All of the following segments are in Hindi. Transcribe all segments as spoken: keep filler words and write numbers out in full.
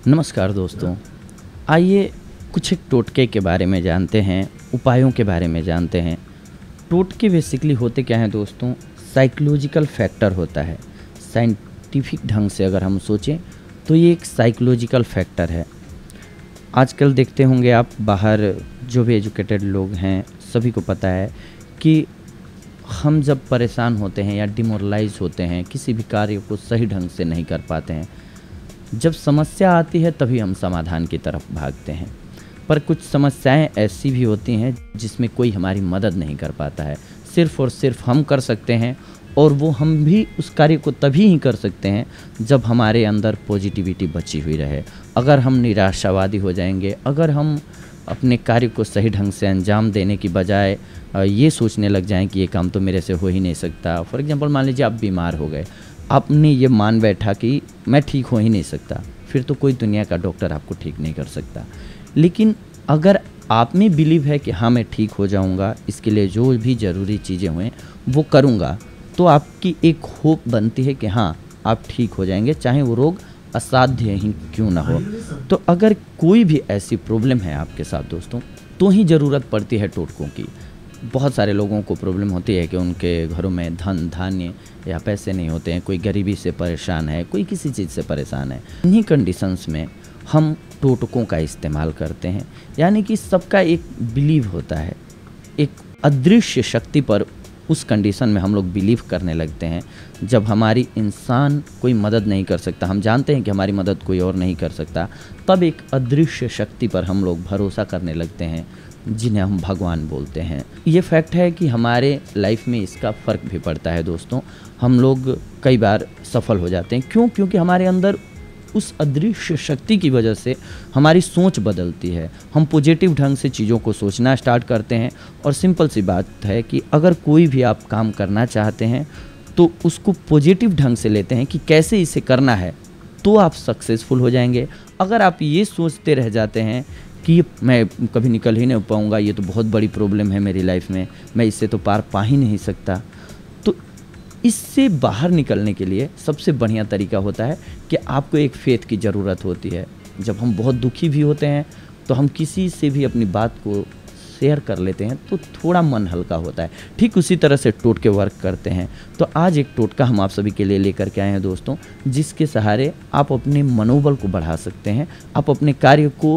नमस्कार दोस्तों, आइए कुछ एक टोटके के बारे में जानते हैं, उपायों के बारे में जानते हैं। टोटके बेसिकली होते क्या हैं दोस्तों? साइकोलॉजिकल फैक्टर होता है। साइंटिफिक ढंग से अगर हम सोचें तो ये एक साइकोलॉजिकल फैक्टर है। आजकल देखते होंगे आप, बाहर जो भी एजुकेटेड लोग हैं सभी को पता है कि हम जब परेशान होते हैं या डिमोरलाइज होते हैं, किसी भी कार्य को सही ढंग से नहीं कर पाते हैं, जब समस्या आती है तभी हम समाधान की तरफ भागते हैं। पर कुछ समस्याएं ऐसी भी होती हैं जिसमें कोई हमारी मदद नहीं कर पाता है, सिर्फ़ और सिर्फ हम कर सकते हैं। और वो हम भी उस कार्य को तभी ही कर सकते हैं जब हमारे अंदर पॉजिटिविटी बची हुई रहे। अगर हम निराशावादी हो जाएंगे, अगर हम अपने कार्य को सही ढंग से अंजाम देने की बजाय ये सोचने लग जाएं कि ये काम तो मेरे से हो ही नहीं सकता। फॉर एग्जांपल, मान लीजिए आप बीमार हो गए, आपने ये मान बैठा कि मैं ठीक हो ही नहीं सकता, फिर तो कोई दुनिया का डॉक्टर आपको ठीक नहीं कर सकता। लेकिन अगर आप में बिलीव है कि हाँ मैं ठीक हो जाऊंगा, इसके लिए जो भी ज़रूरी चीज़ें हुए वो करूंगा, तो आपकी एक होप बनती है कि हाँ आप ठीक हो जाएंगे, चाहे वो रोग असाध्य ही क्यों ना हो। तो अगर कोई भी ऐसी प्रॉब्लम है आपके साथ दोस्तों, तो ही ज़रूरत पड़ती है टोटकों की। बहुत सारे लोगों को प्रॉब्लम होती है कि उनके घरों में धन धान्य या पैसे नहीं होते हैं, कोई गरीबी से परेशान है, कोई किसी चीज़ से परेशान है। इन्हीं कंडीशंस में हम टोटकों का इस्तेमाल करते हैं। यानी कि सबका एक बिलीव होता है, एक अदृश्य शक्ति पर उस कंडीशन में हम लोग बिलीव करने लगते हैं जब हमारी इंसान कोई मदद नहीं कर सकता, हम जानते हैं कि हमारी मदद कोई और नहीं कर सकता, तब एक अदृश्य शक्ति पर हम लोग भरोसा करने लगते हैं जिन्हें हम भगवान बोलते हैं। ये फैक्ट है कि हमारे लाइफ में इसका फ़र्क भी पड़ता है दोस्तों। हम लोग कई बार सफल हो जाते हैं, क्यों? क्योंकि हमारे अंदर उस अदृश्य शक्ति की वजह से हमारी सोच बदलती है। हम पॉजिटिव ढंग से चीज़ों को सोचना स्टार्ट करते हैं। और सिंपल सी बात है कि अगर कोई भी आप काम करना चाहते हैं तो उसको पॉजिटिव ढंग से लेते हैं कि कैसे इसे करना है, तो आप सक्सेसफुल हो जाएंगे। अगर आप ये सोचते रह जाते हैं कि मैं कभी निकल ही नहीं पाऊँगा, ये तो बहुत बड़ी प्रॉब्लम है मेरी लाइफ में, मैं इससे तो पार पा ही नहीं सकता, तो इससे बाहर निकलने के लिए सबसे बढ़िया तरीका होता है कि आपको एक फेथ की ज़रूरत होती है। जब हम बहुत दुखी भी होते हैं तो हम किसी से भी अपनी बात को शेयर कर लेते हैं तो थोड़ा मन हल्का होता है। ठीक उसी तरह से टोटके वर्क करते हैं। तो आज एक टोटका हम आप सभी के लिए लेकर के आए हैं दोस्तों, जिसके सहारे आप अपने मनोबल को बढ़ा सकते हैं। आप अपने कार्य को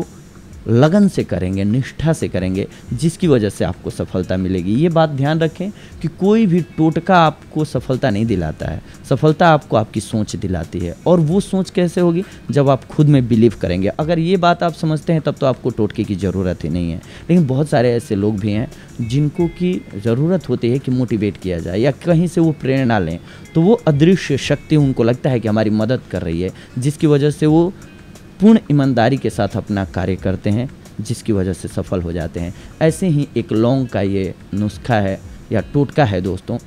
लगन से करेंगे, निष्ठा से करेंगे, जिसकी वजह से आपको सफलता मिलेगी। ये बात ध्यान रखें कि कोई भी टोटका आपको सफलता नहीं दिलाता है, सफलता आपको आपकी सोच दिलाती है। और वो सोच कैसे होगी? जब आप खुद में बिलीव करेंगे। अगर ये बात आप समझते हैं तब तो आपको टोटके की ज़रूरत ही नहीं है। लेकिन बहुत सारे ऐसे लोग भी हैं जिनको की ज़रूरत होती है कि मोटिवेट किया जाए या कहीं से वो प्रेरणा लें, तो वो अदृश्य शक्ति उनको लगता है कि हमारी मदद कर रही है, जिसकी वजह से वो पूर्ण ईमानदारी के साथ अपना कार्य करते हैं, जिसकी वजह से सफल हो जाते हैं। ऐसे ही एक लौंग का ये नुस्खा है या टोटका है दोस्तों।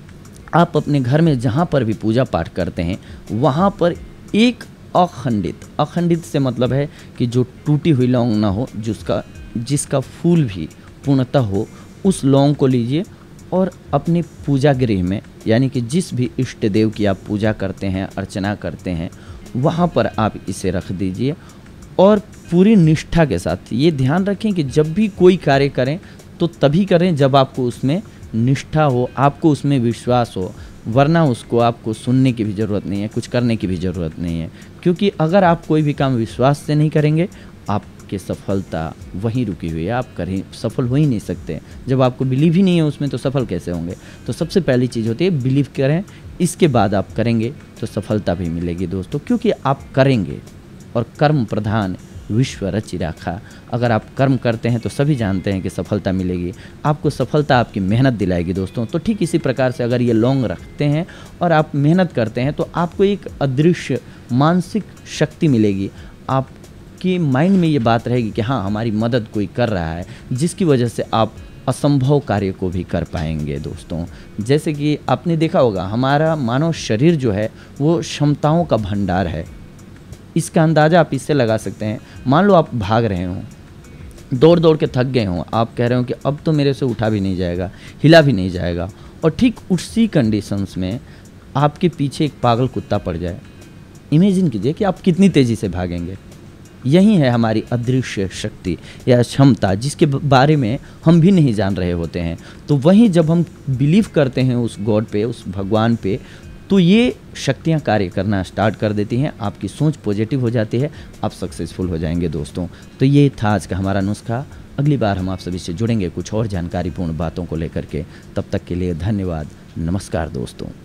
आप अपने घर में जहाँ पर भी पूजा पाठ करते हैं वहाँ पर एक अखंडित, अखंडित से मतलब है कि जो टूटी हुई लौंग ना हो, जिसका जिसका फूल भी पूर्णतः हो, उस लौंग को लीजिए और अपने पूजा गृह में, यानी कि जिस भी इष्ट देव की आप पूजा करते हैं, अर्चना करते हैं, वहाँ पर आप इसे रख दीजिए। और पूरी निष्ठा के साथ ये ध्यान रखें कि जब भी कोई कार्य करें तो तभी करें जब आपको उसमें निष्ठा हो, आपको उसमें विश्वास हो, वरना उसको आपको सुनने की भी ज़रूरत नहीं है, कुछ करने की भी ज़रूरत नहीं है। क्योंकि अगर आप कोई भी काम विश्वास से नहीं करेंगे, आपकी सफलता वहीं रुकी हुई है, आप कहीं सफल हो ही नहीं सकते। जब आपको बिलीव ही नहीं है उसमें तो सफल कैसे होंगे? तो सबसे पहली चीज़ होती है बिलीव करें, इसके बाद आप करेंगे तो सफलता भी मिलेगी दोस्तों। क्योंकि आप करेंगे, और कर्म प्रधान विश्व रचि राखा। अगर आप कर्म करते हैं तो सभी जानते हैं कि सफलता मिलेगी, आपको सफलता आपकी मेहनत दिलाएगी दोस्तों। तो ठीक इसी प्रकार से अगर ये लौंग रखते हैं और आप मेहनत करते हैं तो आपको एक अदृश्य मानसिक शक्ति मिलेगी। आपकी माइंड में ये बात रहेगी कि हाँ हमारी मदद कोई कर रहा है, जिसकी वजह से आप असंभव कार्य को भी कर पाएंगे दोस्तों। जैसे कि आपने देखा होगा, हमारा मानव शरीर जो है वो क्षमताओं का भंडार है। इसका अंदाज़ा आप इससे लगा सकते हैं। मान लो आप भाग रहे हों, दौड़ दौड़ के थक गए हों, आप कह रहे हो कि अब तो मेरे से उठा भी नहीं जाएगा, हिला भी नहीं जाएगा, और ठीक उसी कंडीशंस में आपके पीछे एक पागल कुत्ता पड़ जाए। इमेजिन कीजिए कि आप कितनी तेज़ी से भागेंगे। यही है हमारी अदृश्य शक्ति या क्षमता, जिसके बारे में हम भी नहीं जान रहे होते हैं। तो वहीं जब हम बिलीव करते हैं उस गॉड पे, उस भगवान पे, तो ये शक्तियाँ कार्य करना स्टार्ट कर देती हैं, आपकी सोच पॉजिटिव हो जाती है, आप सक्सेसफुल हो जाएंगे दोस्तों। तो ये था आज का हमारा नुस्खा। अगली बार हम आप सभी से जुड़ेंगे कुछ और जानकारीपूर्ण बातों को लेकर के। तब तक के लिए धन्यवाद। नमस्कार दोस्तों।